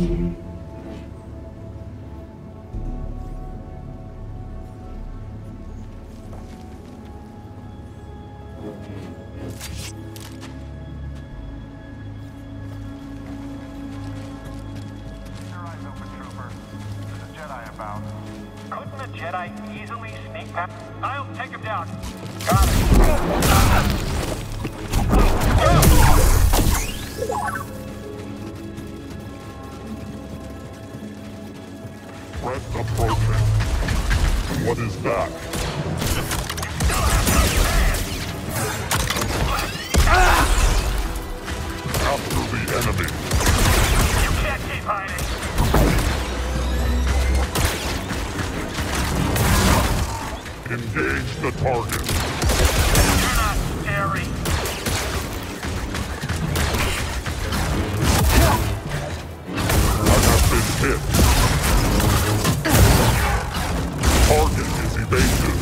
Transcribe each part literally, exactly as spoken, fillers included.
Couldn't a Jedi easily sneak past? I'll take him down. Got it. Threat approaching. What is that? After the enemy. You can't keep hiding. Engage the target. You're not scary. I have been hit. Target is evasive.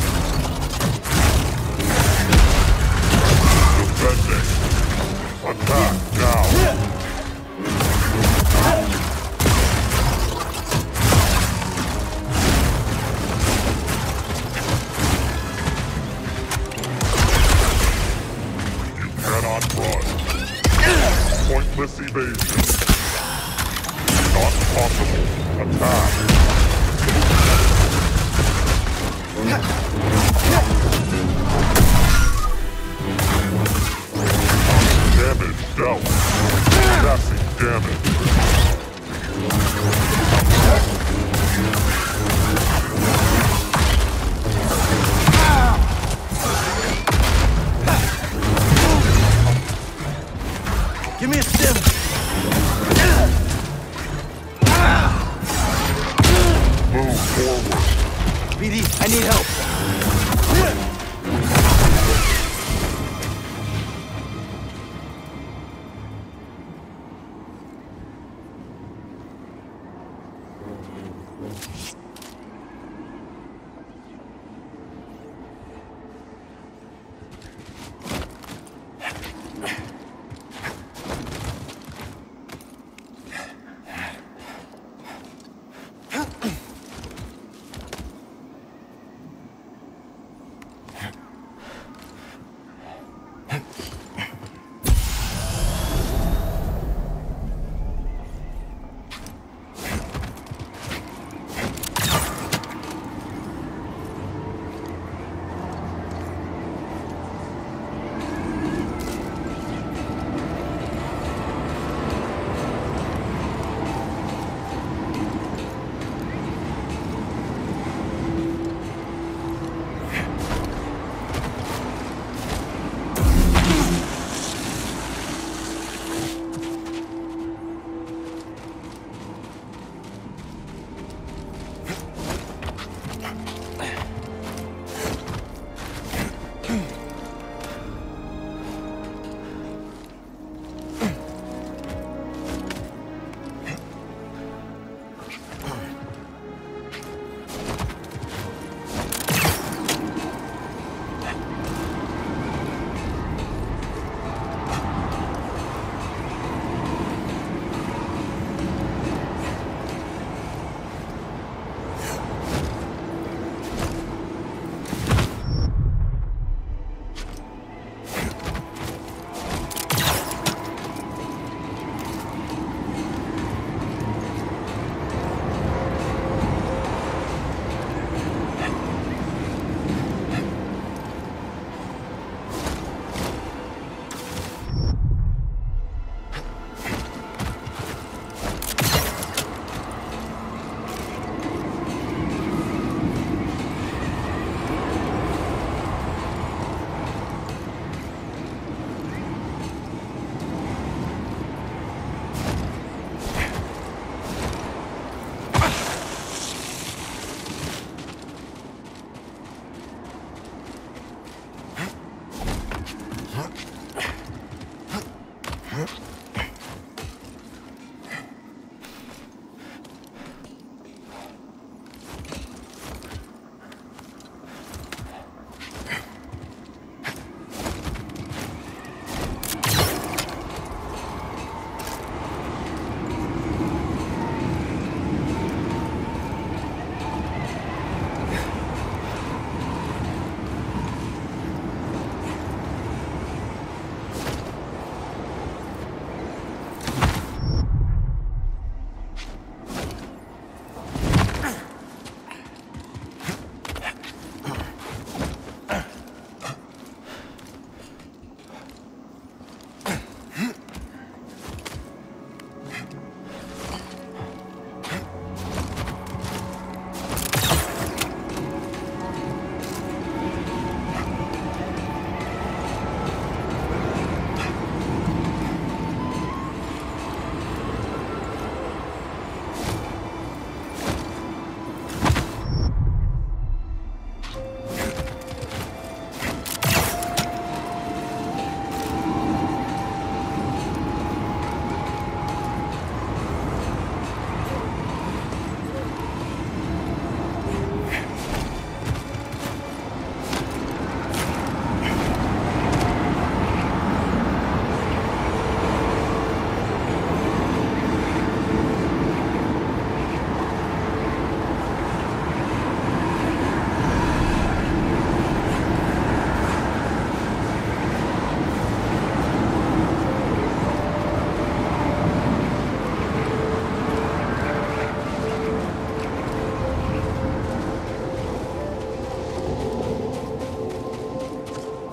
Defending. Attack now. Pointless evasion. Not possible. Attack. Damage dealt. Massive damage. Give me a stim! Move forward. B D, I need help!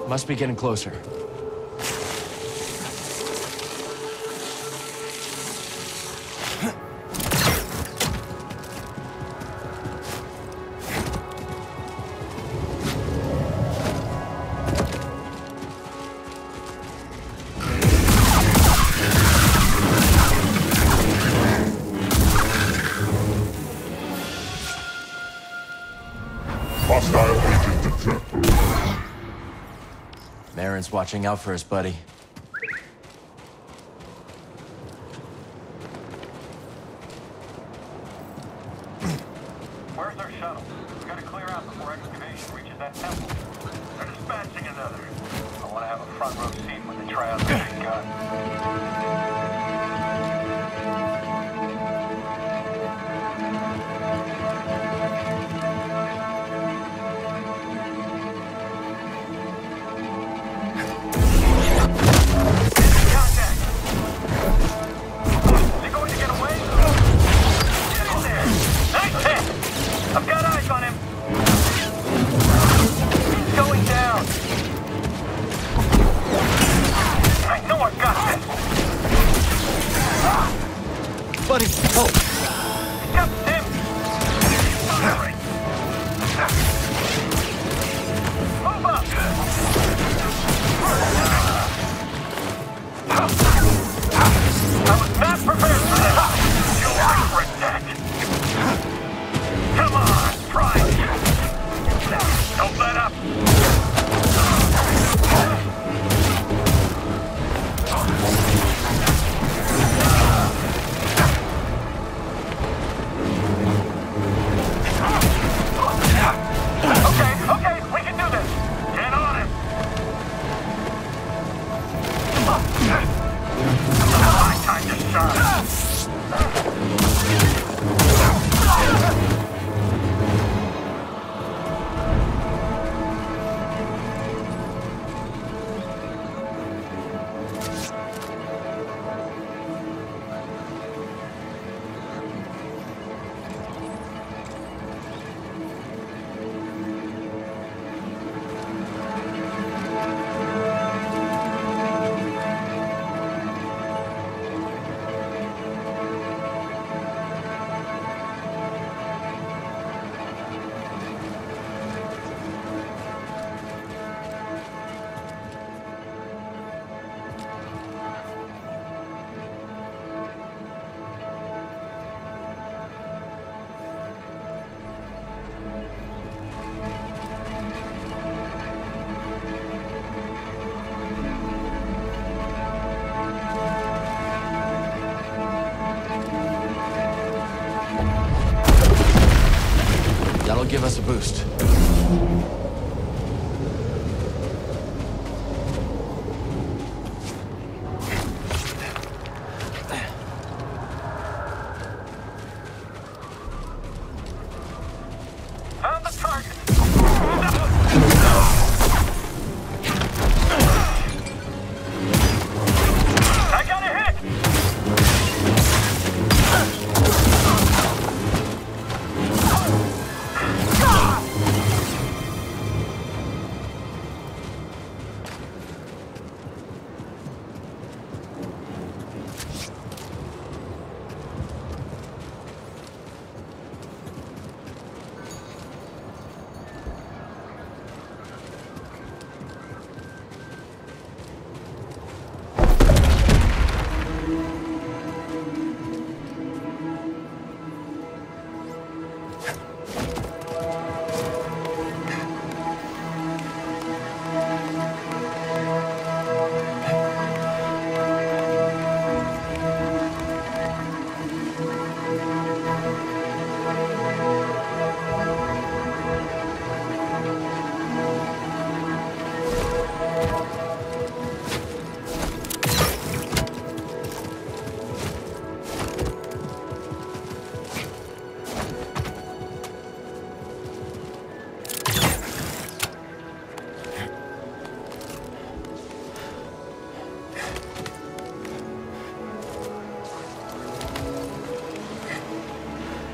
Must be getting closer. Hostile agent detected. Marin's watching out for us, buddy. Where's their shuttle? We gotta clear out before excavation reaches that temple. They're dispatching another. I want to have a front row seat when they try out the big gun. I've got eyes on him. He's going down. I know I've got this. Buddy, help! Got him. Firing. Move up. I was not prepared for this. You'll regret that. Come on, try it. Don't let up. Okay, okay, we can do this. Get on him. My time to shine. That'll give us a boost. Found the target. I got a hit.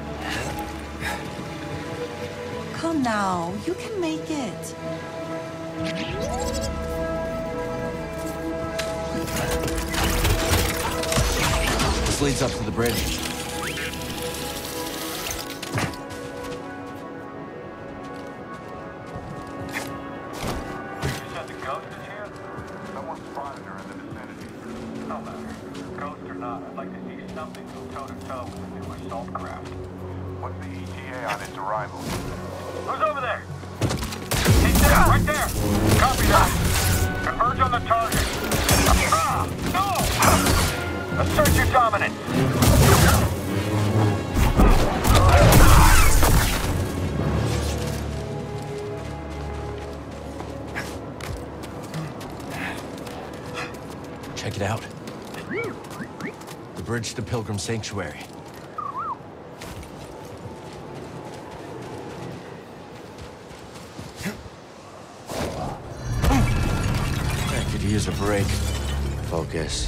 Come now, you can make it. This leads up to the bridge. Check it out. The bridge to Pilgrim Sanctuary. I could use a break. Focus.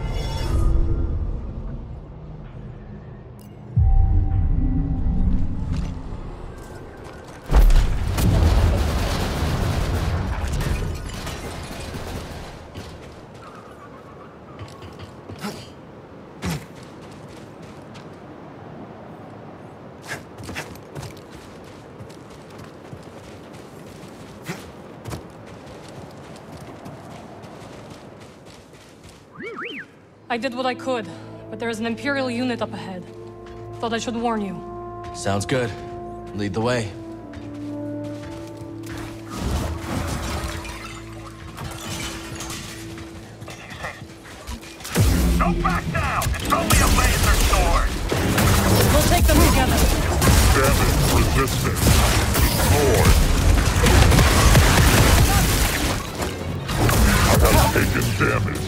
I did what I could, but there is an Imperial unit up ahead. Thought I should warn you. Sounds good. Lead the way. Don't back down! It's only a laser sword! We'll take them together. Damage resistant. Destroyed. I have taken damage.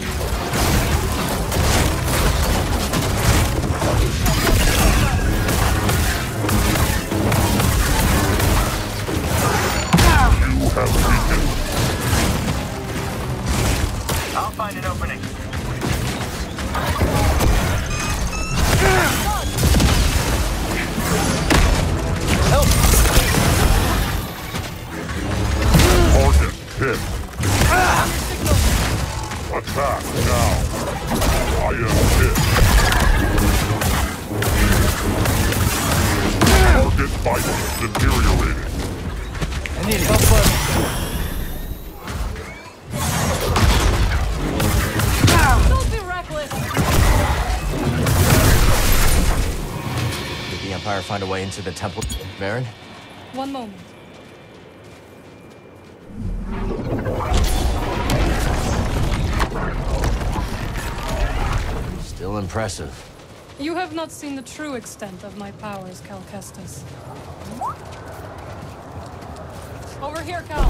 Have weakened. I'll find an opening. Help! Target hit. Attack now. I am hit. Target vitals deteriorated. I need help, bud. Don't be reckless! Did the Empire find a way into the temple, Baron? One moment. Still impressive. You have not seen the true extent of my powers, Cal Kestis. Over here, Cal.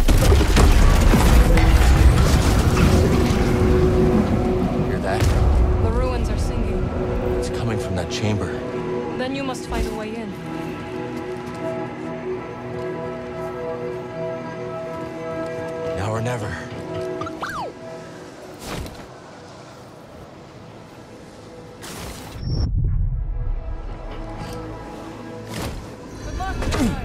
Hear that? The ruins are singing. It's coming from that chamber. Then you must find a way in. Now or never. Good luck, Jedi.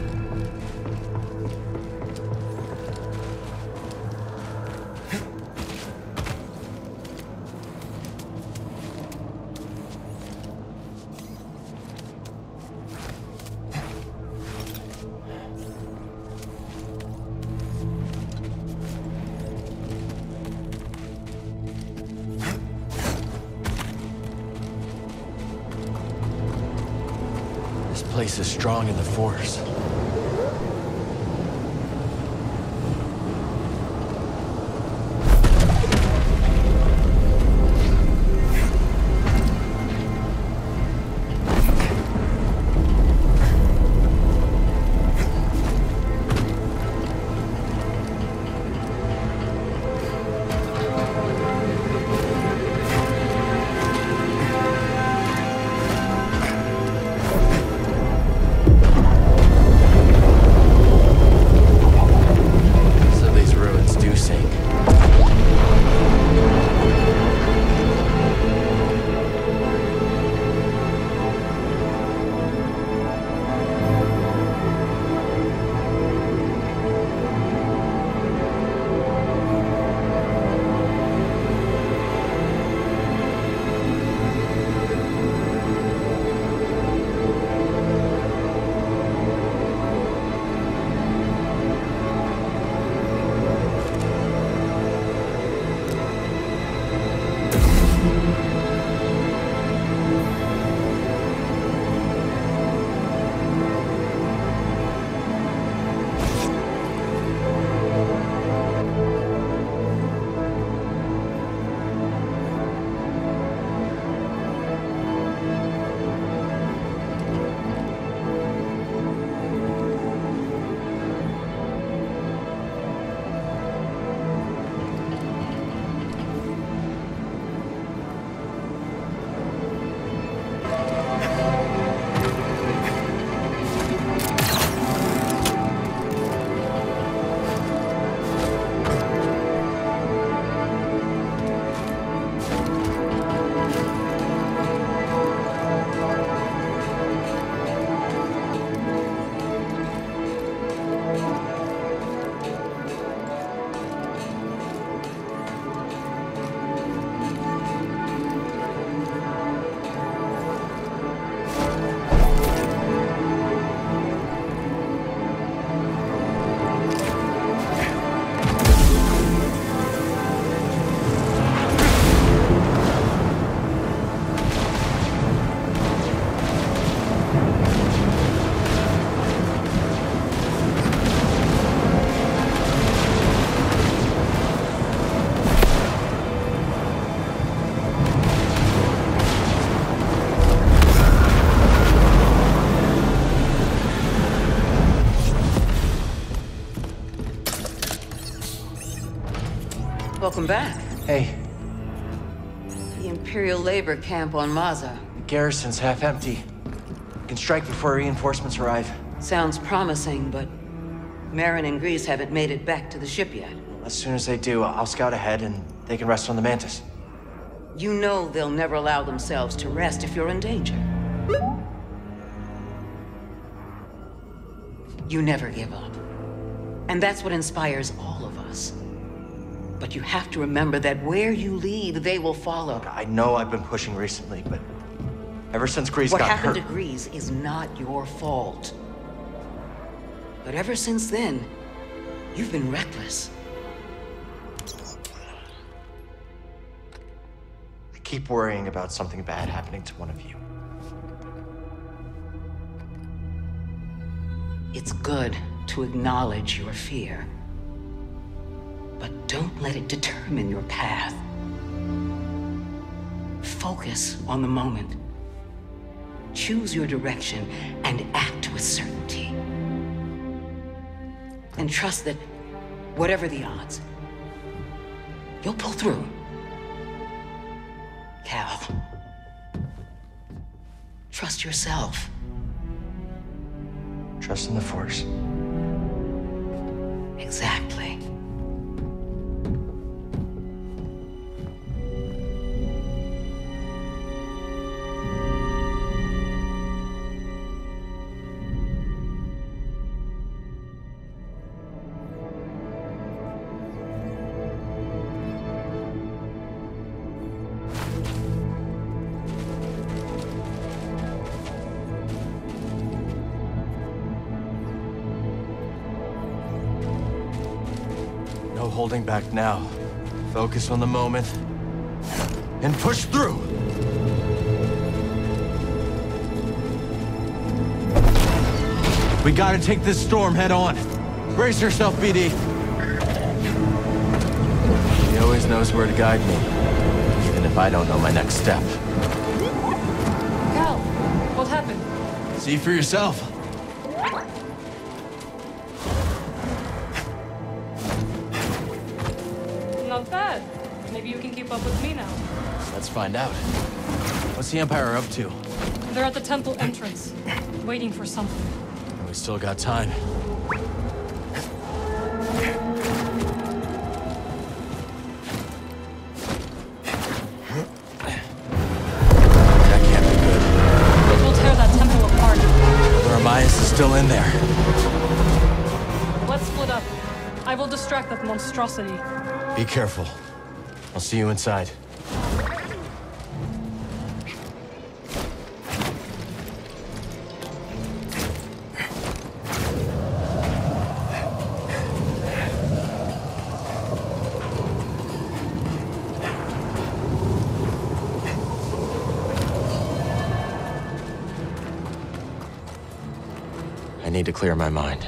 This place is strong in the Force. Welcome back. Hey, The Imperial labor camp on Maza. the garrison's half empty. We can strike before reinforcements arrive. Sounds promising, but Marin and Grease haven't made it back to the ship yet. As soon as they do, I'll scout ahead and they can rest on the Mantis. You know they'll never allow themselves to rest if you're in danger. You never give up. And that's what inspires all of us. But you have to remember that where you lead, they will follow. I know I've been pushing recently, but ever since Grease What got happened hurt... to Grease is not your fault. But ever since then, you've been reckless. I keep worrying about something bad happening to one of you. It's good to acknowledge your fear. But don't let it determine your path. Focus on the moment. Choose your direction and act with certainty. And trust that, whatever the odds, you'll pull through. Cal, trust yourself. Trust in the Force. Exactly. No holding back now. Focus on the moment. And push through! We gotta take this storm head on. Brace yourself, B D. He always knows where to guide me, even if I don't know my next step. Cal, what happened? See for yourself. Not bad. Maybe you can keep up with me now. Let's find out. What's the Empire up to? They're at the temple entrance, waiting for something. We still got time. That can't be good. It will tear that temple apart. Ermias is still in there. Let's split up. I will distract that monstrosity. Be careful. I'll see you inside. I need to clear my mind.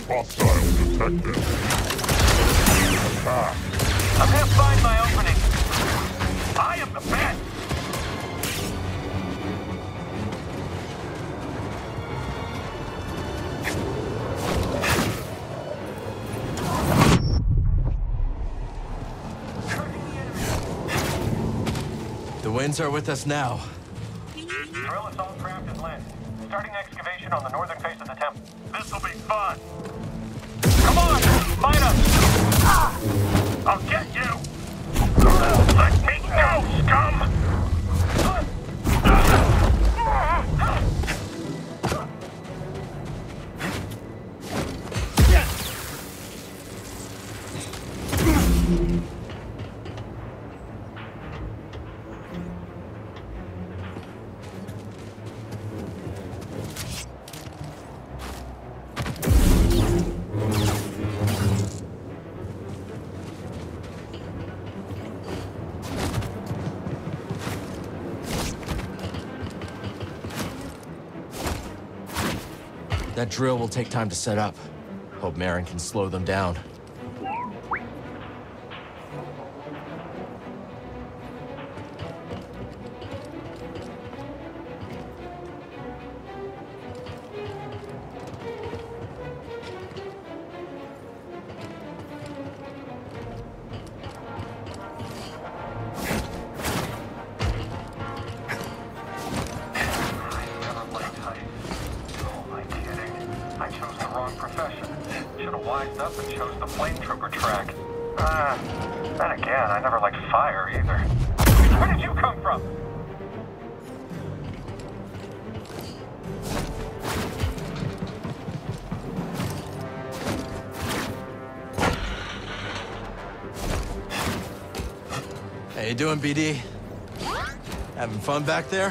Hostile detected. Attack. I'm gonna find my opening. I am the best. The winds are with us now. Drill assault craft is landed. Starting excavation on the northern face of the temple. This'll be fun. Come on, fight us! I'll get you! Let me go, scum! That drill will take time to set up. Hope Marin can slow them down. Wised up and chose the flame trooper track. Ah, uh, then again, I never liked fire either. Where did you come from? How you doing, B D? Having fun back there?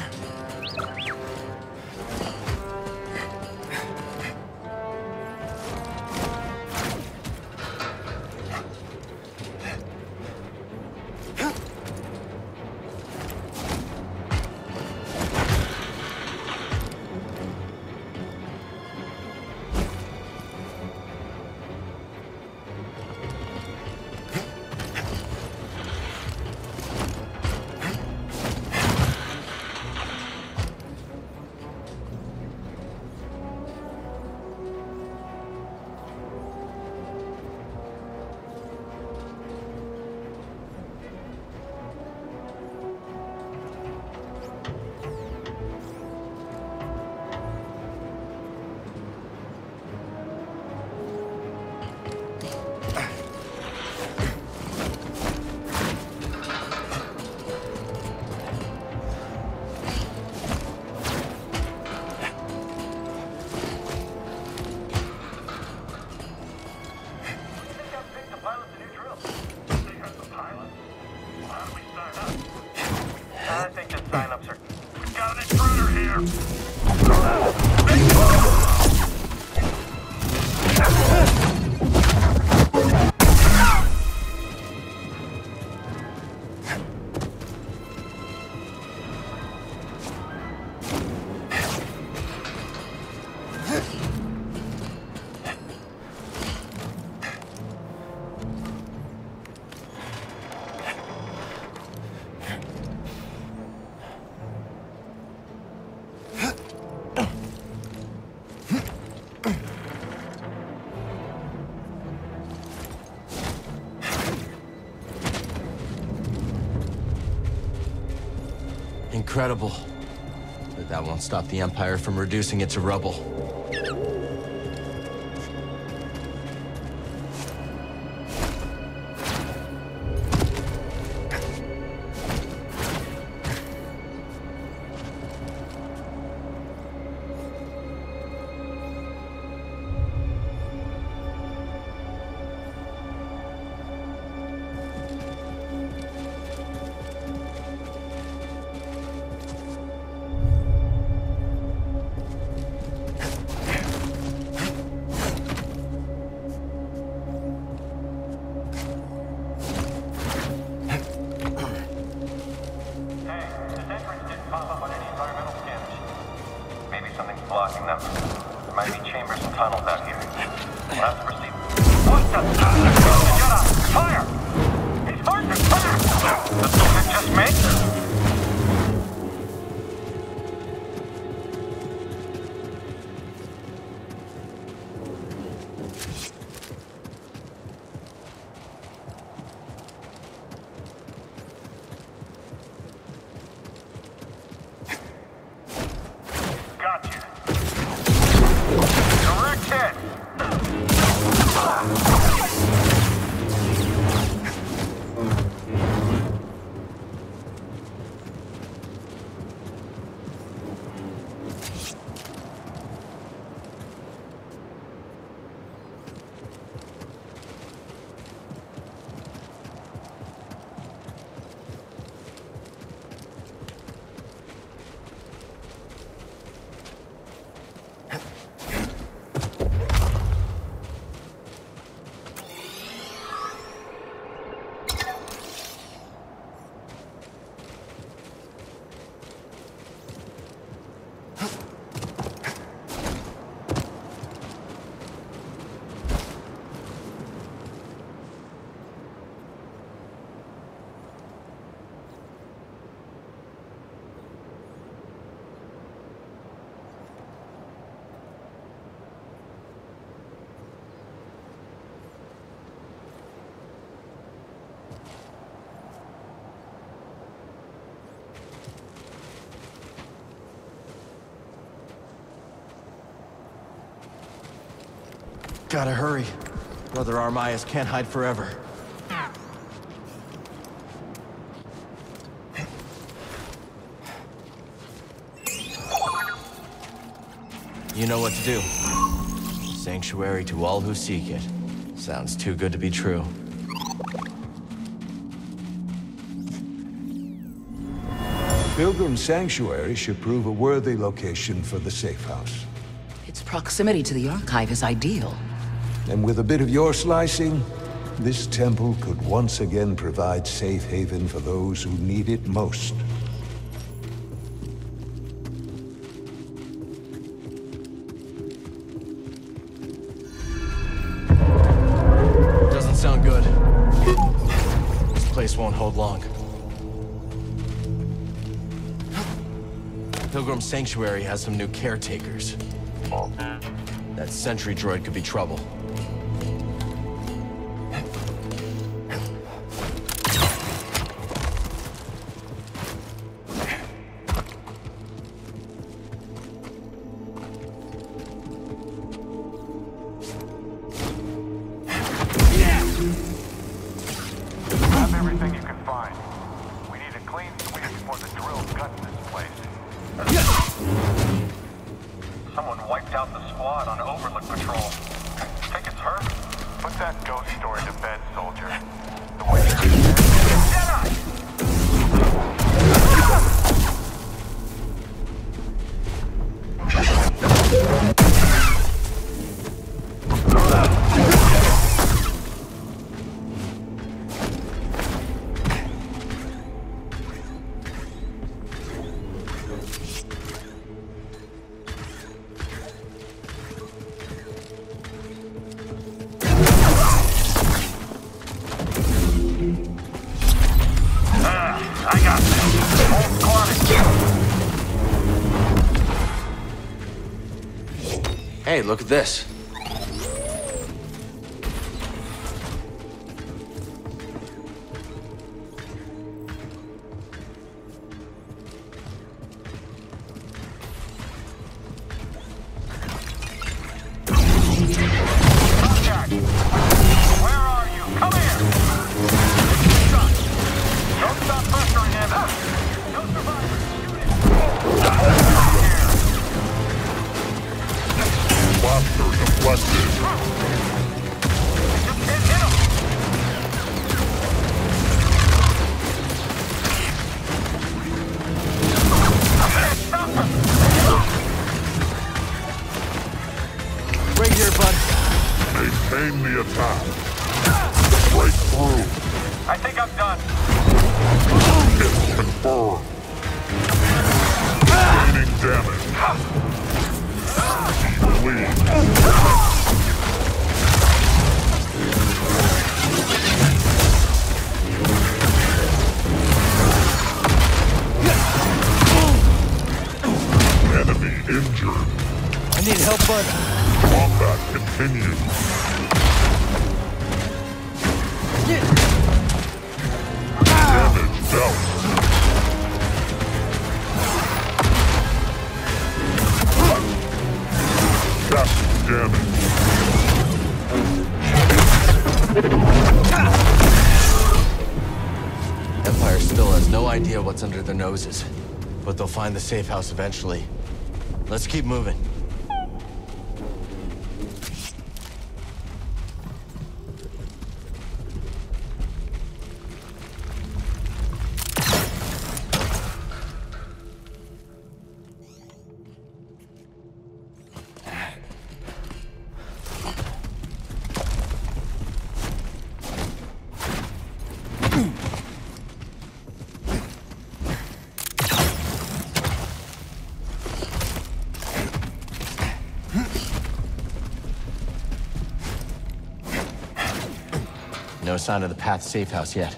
I think the sign-ups are... We've got an intruder here! Incredible. But that won't stop the Empire from reducing it to rubble. us! Jedi! Fire! He's hard to track! Is it just me? Gotcha. Direct hit! Gotta hurry. Brother Armias can't hide forever. You know what to do. Sanctuary to all who seek it. Sounds too good to be true. Pilgrim Sanctuary should prove a worthy location for the safe house. Its proximity to the Archive is ideal. And with a bit of your slicing, this temple could once again provide safe haven for those who need it most. Doesn't sound good. This place won't hold long. Pilgrim Sanctuary has some new caretakers. That sentry droid could be trouble. Grab everything you can find. We need a clean sweep before the drill guts this place. Someone wiped out the squad on Overlook Patrol. Think it's her? Put that ghost story to bed, soldier. The way you Jedi! Hey, look at this. Contact! Where are you? Come here! Don't stop pressuring him! No survivors! Shoot him! Blaster deflected. Just can't hit him! Stop him! Right here, bud. Maintain the attack. Break through. I think I'm done. Hit confirmed. Gaining damage. Lead. Empire still has no idea what's under their noses, but they'll find the safe house eventually. Let's keep moving. No sign of the Path safe house yet.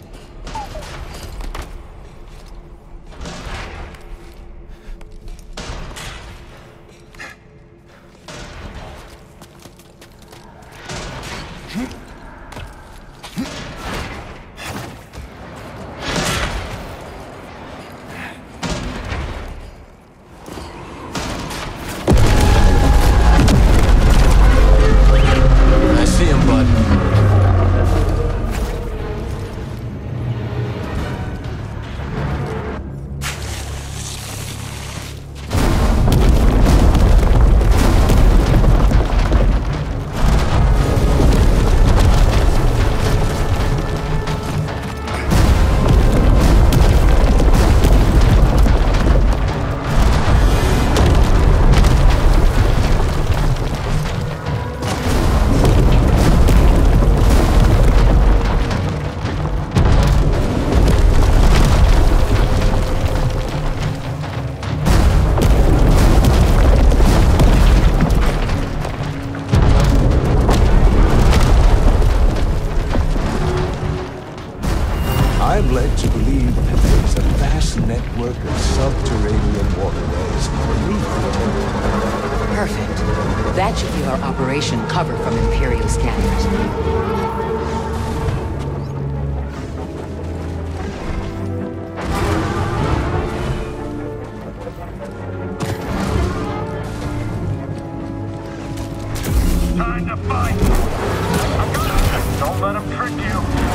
I see him, bud. I'm led to believe that there's a vast network of subterranean waterways beneath the temple. Perfect. That should give our operation cover from Imperial scanners. Time to fight! I got it! Don't let him trick you!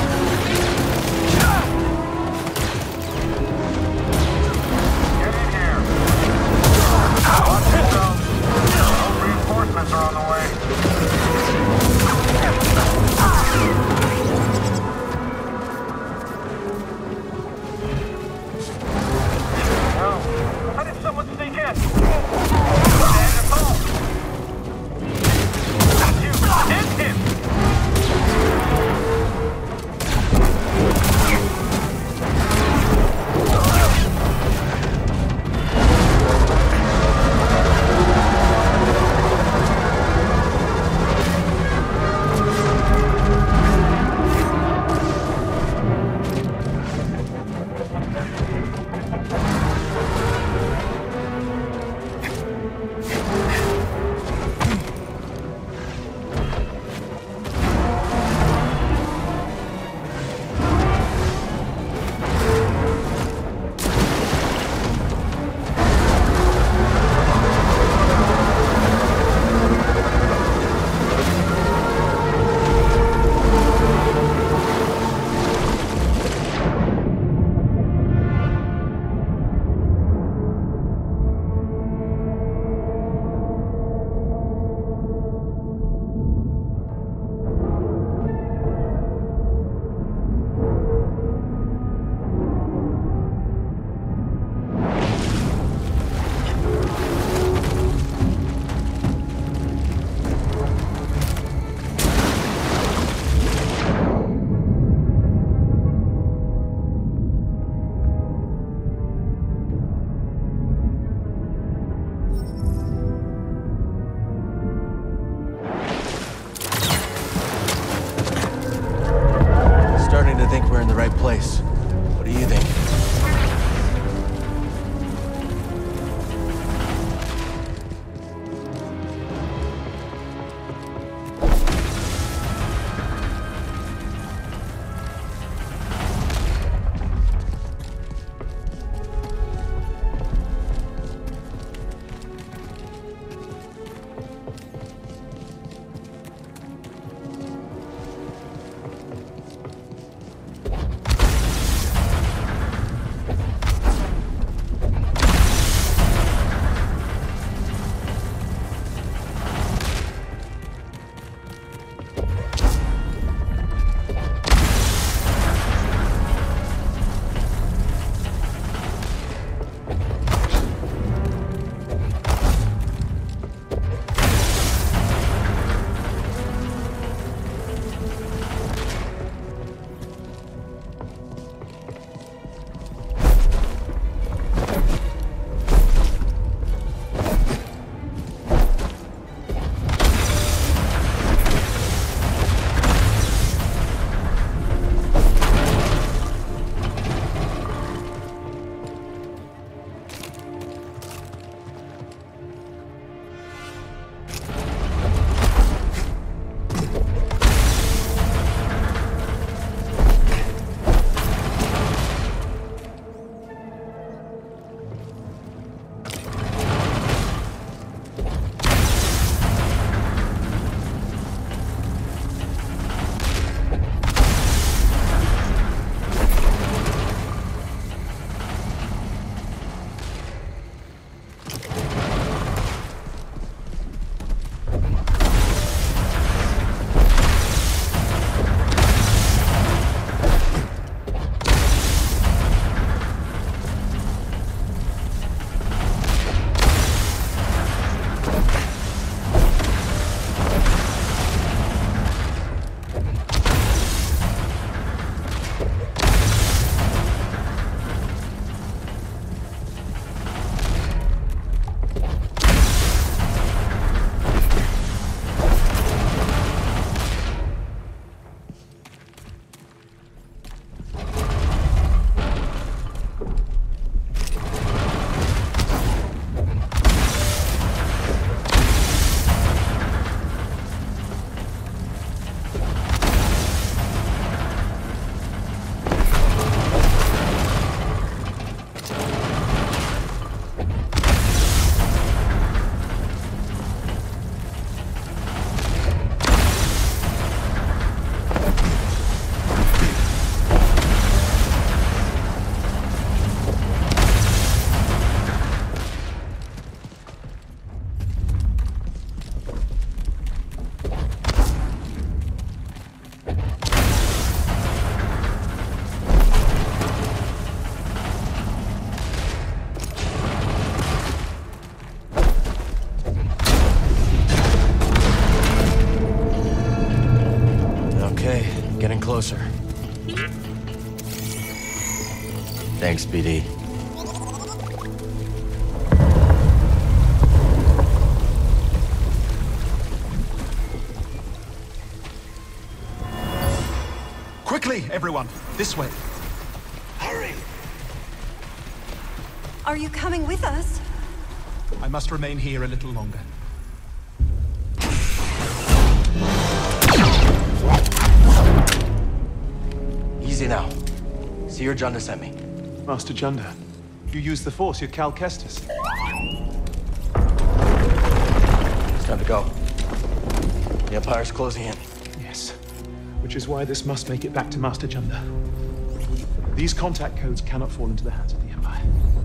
Get in here! Watch yourself! Those reinforcements are on the way! No! How did someone sneak in? Stand your phone! Hit him! Starting to think we're in the right place. What do you think? Okay, getting closer. Thanks, B D. Quickly, everyone! This way! Hurry! Are you coming with us? I must remain here a little longer. Easy now. See your Junda sent me. Master Junda, you use the Force, you're Cal Kestis. It's time to go. The Empire's closing in. Yes, which is why this must make it back to Master Junda. These contact codes cannot fall into the hands of the Empire.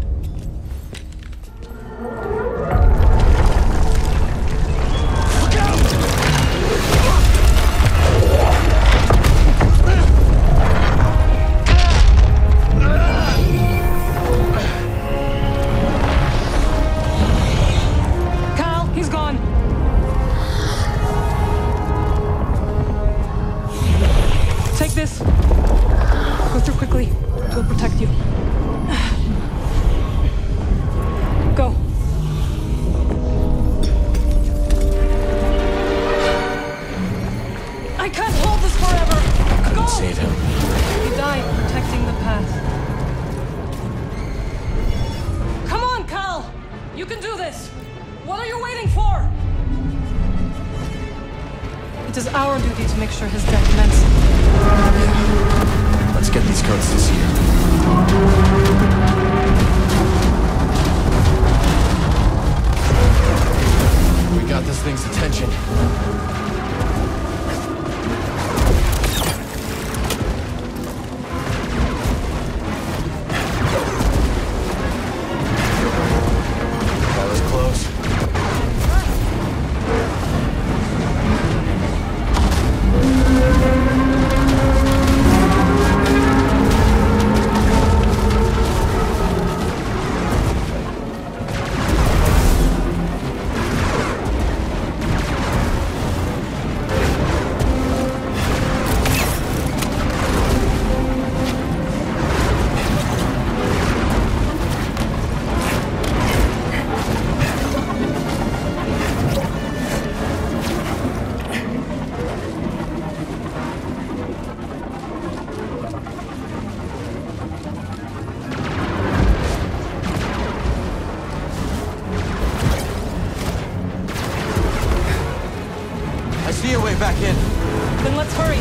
Back in. Then let's hurry.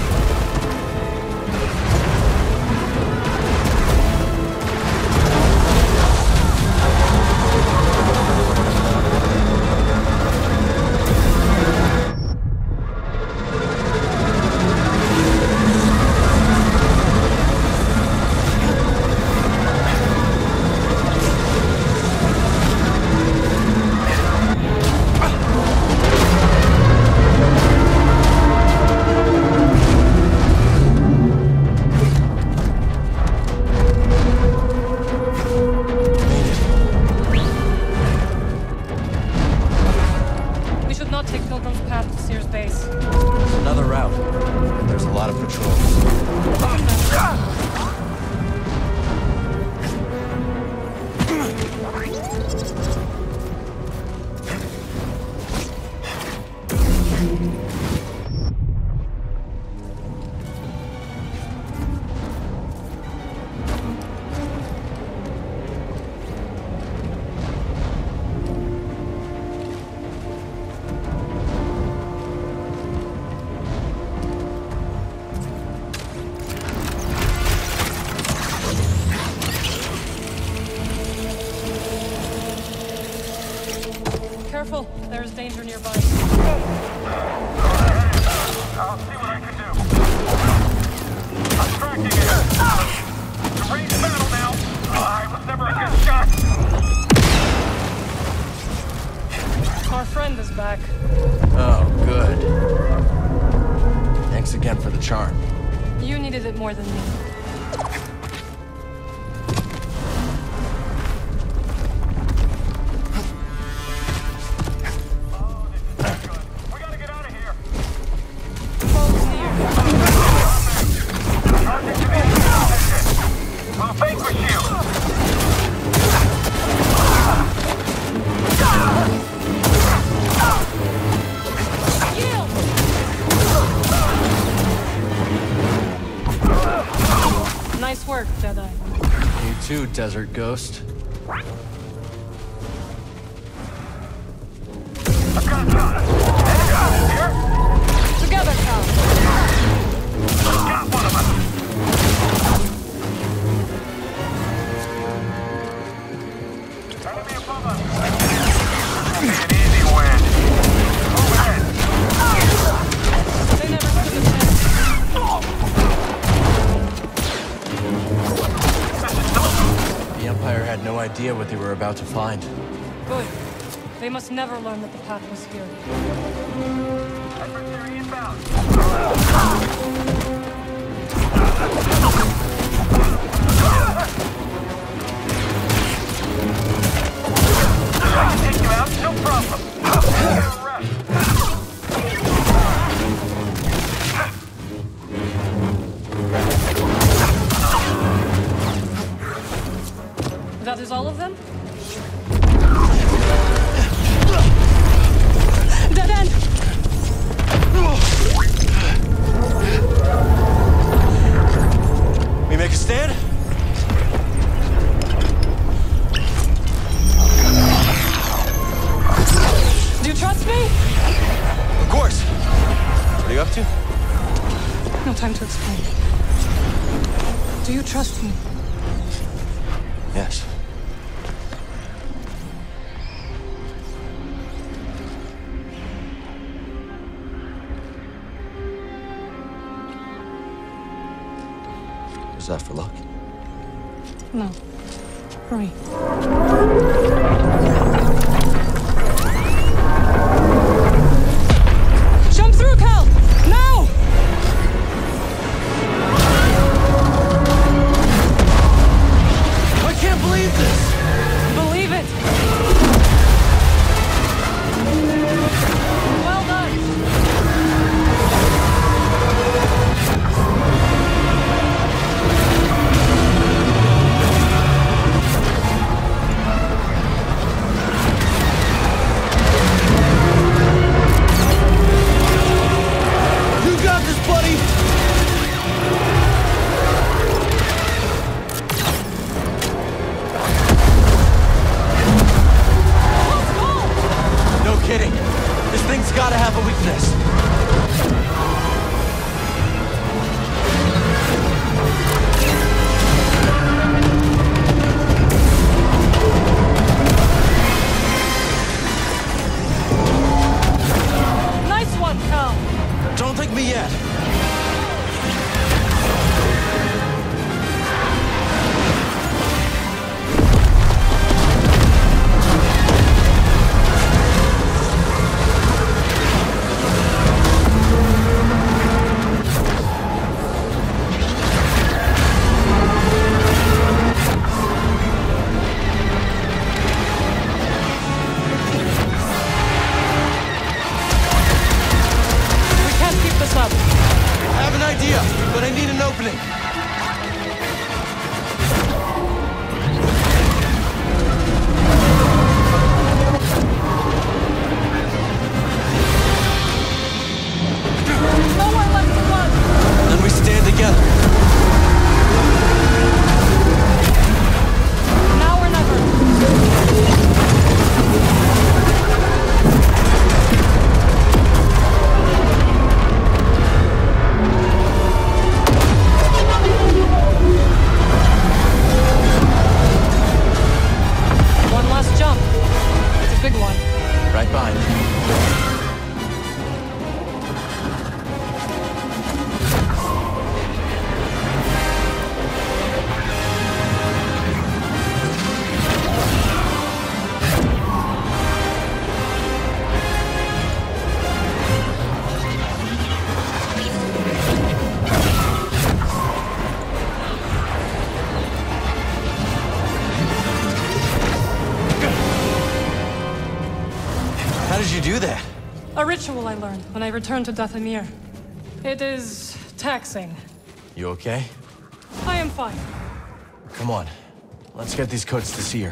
Careful, there's danger nearby. I'll see what I can do. I'm tracking it. It's a ranged battle now. I was never a good shot. Our friend is back. Oh, good. Thanks again for the charm. You needed it more than me. Oh, this is not good. We gotta get out of here. Foe's near. Nice work, Jedi. You too, Desert Ghost. I've got a shot. Any guys here? Together, Cal. Got one of them. Enemy above us. This will be an easy win. Move ahead. They never stood a chance. The Empire had no idea what they were about to find. Good. They must never learn that the path was here. Adversary inbound. I can take you out, no problem. You're rest. That is all of them? Dead end! We make a stand? Do you trust me? Of course. What are you up to? No time to explain. Do you trust me? Yes. Was that for luck? No. Hurry. Jump through, Cal! Now! I can't believe this! Believe it! Well done! You got this, buddy! No kidding. This thing's gotta have a weakness. Nice one, Cal! Don't think me yet. We can't keep this up. I have an idea, but I need an opening. Nowhere left to run! Then we stand together. Now or never. One last jump. It's a big one. Right behind you. How did you do that? A ritual I learned when I returned to Dathomir. It is taxing. You okay? I am fine. Come on. Let's get these coats to Seer.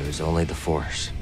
There is only the Force.